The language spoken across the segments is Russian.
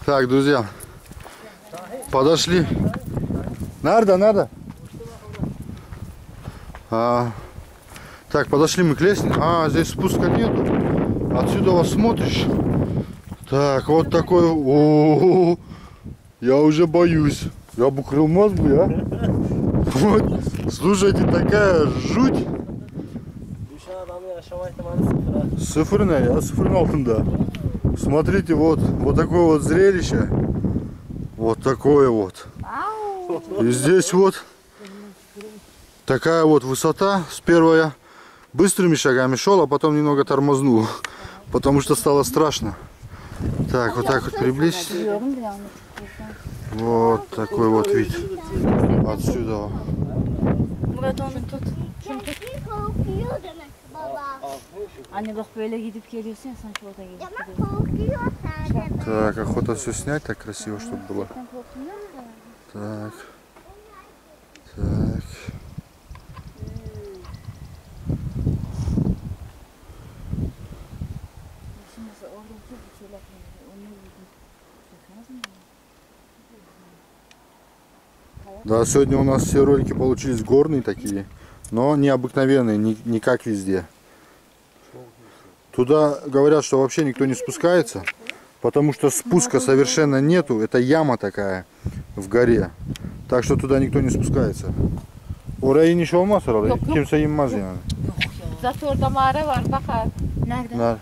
Так, друзья, подошли. Надо. Так, подошли мы к лестнице. Здесь спуска нету. Отсюда вас смотришь. Так, вот такой. О-о-о, я уже боюсь. Я бы крыл мозг, а? Вот, слушайте, такая жуть. Sıfır ya, sıfırın altında. Смотрите, вот такое вот зрелище. Вот такое вот. И здесь вот такая вот высота. Сперва я быстрыми шагами шел, а потом немного тормознул, потому что стало страшно. Так, вот так вот приблизить. Вот такой вот вид отсюда. Anne bak böyle gidip geliyorsun ya sanki orada gidip geliyorsun. Так, охота все снять так красиво, чтобы было. Так. Так. Да, сегодня у нас все ролики получились горные такие, но необыкновенные, не как везде. Туда говорят, что вообще никто не спускается, потому что спуска совершенно нету. Это яма такая в горе. Так что туда никто не спускается. Oraya iniş olmaz herhalde. Yok. Kimse inmez yani. Zaten orada mağara var bak abi. Nerede?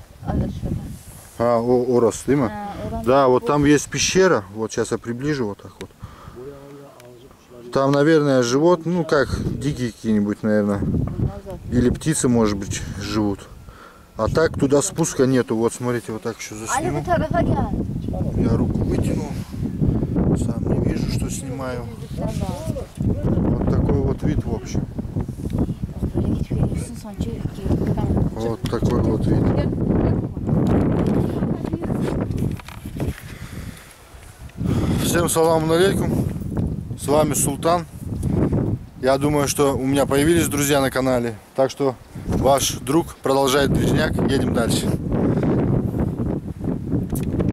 Орос, değil mi? Да, вот там есть пещера. Вот сейчас я приближу вот так вот. Там, наверное, живот, ну как дикие какие-нибудь, наверное. Или птицы, может быть, живут. А так туда спуска нету. Вот смотрите, вот так еще засниму. Я руку вытяну. Сам не вижу, что снимаю. Вот такой вот вид в общем. Вот такой вот вид. Всем салам алейкум. С вами Султан. Я думаю, что у меня появились друзья на канале. Так что ваш друг продолжает движняк. Едем дальше.